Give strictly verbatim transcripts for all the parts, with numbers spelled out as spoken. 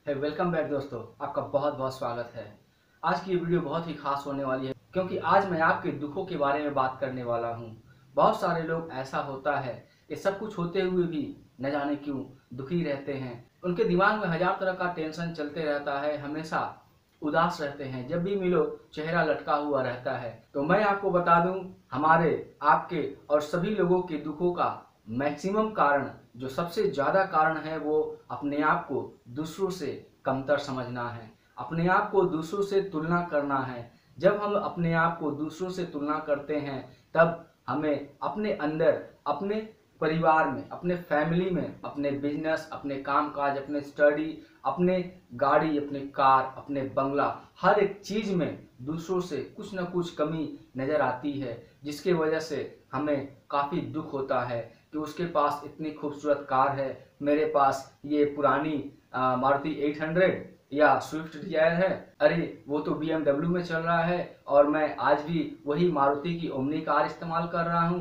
है welcome back दोस्तों, आपका बहुत बहुत स्वागत है। आज की ये वीडियो बहुत ही खास होने वाली है क्योंकि आज मैं आपके दुखों के बारे में बात करने वाला हूँ। बहुत सारे लोग ऐसा होता है कि सब कुछ होते हुए भी न जाने क्यों दुखी रहते हैं। उनके दिमाग में हजार तरह का टेंशन चलते रहता है, हमेशा उदास रहते हैं, जब भी मिलो चेहरा लटका हुआ रहता है। तो मैं आपको बता दूं, हमारे आपके और सभी लोगों के दुखों का मैक्सिमम कारण, जो सबसे ज़्यादा कारण है, वो अपने आप को दूसरों से कमतर समझना है, अपने आप को दूसरों से तुलना करना है। जब हम अपने आप को दूसरों से तुलना करते हैं तब हमें अपने अंदर, अपने परिवार में, अपने फैमिली में, अपने बिजनेस, अपने कामकाज, अपने स्टडी, अपने गाड़ी, अपने कार, अपने बंगला, हर एक चीज़ में दूसरों से कुछ न कुछ कमी नज़र आती है, जिसके वजह से हमें काफ़ी दुख होता है कि उसके पास इतनी खूबसूरत कार है, मेरे पास ये पुरानी मारुति एट हंड्रेड या स्विफ्ट डिजायर है, अरे वो तो बी एम डब्ल्यू में चल रहा है और मैं आज भी वही मारुति की ओमनी कार इस्तेमाल कर रहा हूँ।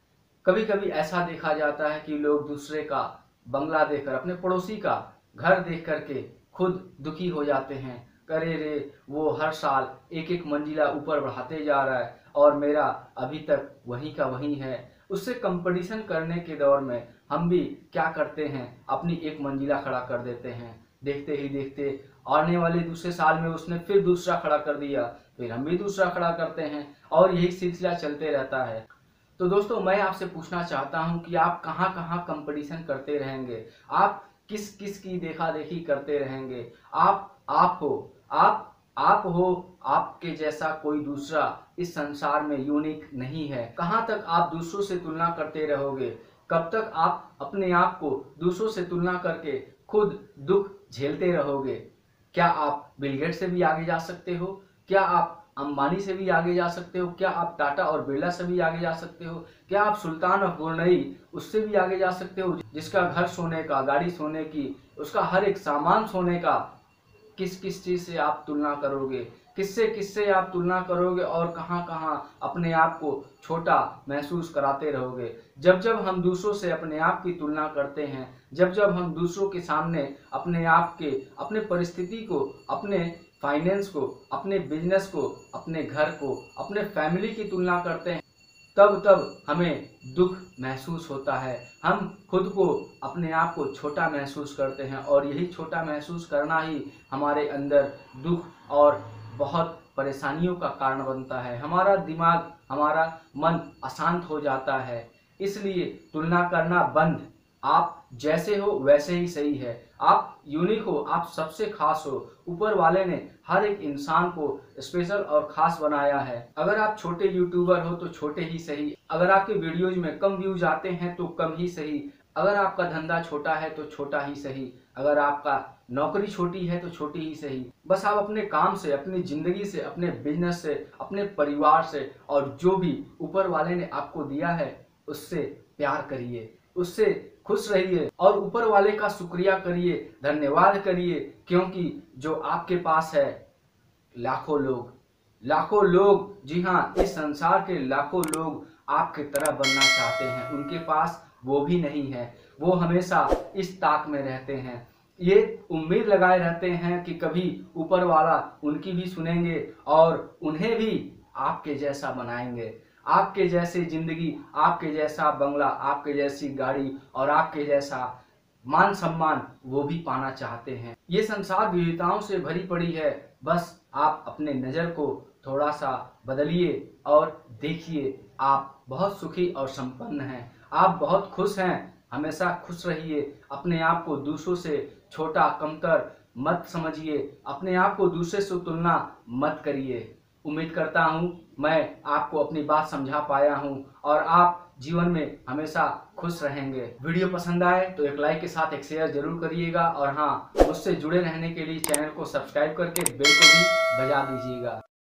कभी कभी ऐसा देखा जाता है कि लोग दूसरे का बंगला देखकर, अपने पड़ोसी का घर देख करके खुद दुखी हो जाते हैं। करे रे, वो हर साल एक एक मंजिला ऊपर बढ़ाते जा रहा है और मेरा अभी तक वहीं का वहीं है। उससे कंपटीशन करने के दौर में हम भी क्या करते हैं, अपनी एक मंजिला खड़ा कर देते हैं। देखते ही देखते आने वाले दूसरे साल में उसने फिर दूसरा खड़ा कर दिया, फिर हम भी दूसरा खड़ा करते हैं और यही सिलसिला चलते रहता है। तो दोस्तों, मैं आपसे पूछना चाहता हूं कि आप कहां कहां कंपटीशन करते रहेंगे, आप किस किस की देखा देखी करते रहेंगे। आप आप हो, आप आप हो, आपके जैसा कोई दूसरा इस संसार में यूनिक नहीं है। कहां तक आप दूसरों से तुलना करते रहोगे, कब तक आप अपने आप को दूसरों से तुलना करके खुद दुख झेलते रहोगे। क्या आप बिल गेट्स से भी आगे जा सकते हो? क्या आप अंबानी से भी आगे जा सकते हो? क्या आप टाटा और बिरला से भी आगे जा सकते हो? क्या आप सुल्तान ऑफ ब्रुनई उससे भी आगे जा सकते हो, जिसका घर सोने का, गाड़ी सोने की, उसका हर एक सामान सोने का? किस किस चीज से आप तुलना करोगे, किससे किससे आप तुलना करोगे और कहां कहां अपने आप को छोटा महसूस कराते रहोगे। जब जब हम दूसरों से अपने आप की तुलना करते हैं, जब जब हम दूसरों के सामने अपने आप के, अपने परिस्थिति को, अपने फाइनेंस को, अपने बिजनेस को, अपने घर को, अपने फैमिली की तुलना करते हैं, तब तब हमें दुख महसूस होता है। हम खुद को, अपने आप को छोटा महसूस करते हैं और यही छोटा महसूस करना ही हमारे अंदर दुख और बहुत परेशानियों का कारण बनता है। हमारा दिमाग, हमारा मन अशांत हो जाता है। इसलिए तुलना करना बंद। आप जैसे हो वैसे ही सही है। आप यूनिक हो, आप सबसे खास हो। ऊपर वाले ने हर एक इंसान को स्पेशल और खास बनाया है। अगर आप छोटे यूट्यूबर हो तो छोटे ही सही, अगर आपके वीडियोज में कम व्यूज आते हैं तो कम ही सही, अगर आपका धंधा छोटा है तो छोटा ही सही, अगर आपका नौकरी छोटी है तो छोटी ही सही। बस आप अपने काम से, अपनी जिंदगी से, अपने बिजनेस से, अपने परिवार से और जो भी ऊपर वाले ने आपको दिया है उससे प्यार करिए, उससे खुश रहिए और ऊपर वाले का शुक्रिया करिए, धन्यवाद करिए, क्योंकि जो आपके पास है, लाखों लोग, लाखों लोग, जी हाँ, इस संसार के लाखों लोग आपके तरह बनना चाहते हैं, उनके पास वो भी नहीं है। वो हमेशा इस ताक में रहते हैं, ये उम्मीद लगाए रहते हैं कि कभी ऊपर वाला उनकी भी सुनेंगे और उन्हें भी आपके जैसा बनाएंगे, आपके जैसे जिंदगी, आपके जैसा बंगला, आपके जैसी गाड़ी और आपके जैसा मान सम्मान वो भी पाना चाहते हैं। ये संसार विविधताओं से भरी पड़ी है, बस आप अपने नज़र को थोड़ा सा बदलिए और देखिए, आप बहुत सुखी और संपन्न हैं, आप बहुत खुश हैं। हमेशा खुश रहिए, अपने आप को दूसरों से छोटा, कमतर मत समझिए, अपने आप को दूसरे से तुलना मत करिए। उम्मीद करता हूँ मैं आपको अपनी बात समझा पाया हूँ और आप जीवन में हमेशा खुश रहेंगे। वीडियो पसंद आए तो एक लाइक के साथ एक शेयर जरूर करिएगा और हाँ, मुझसे जुड़े रहने के लिए चैनल को सब्सक्राइब करके बेल को भी बजा दीजिएगा।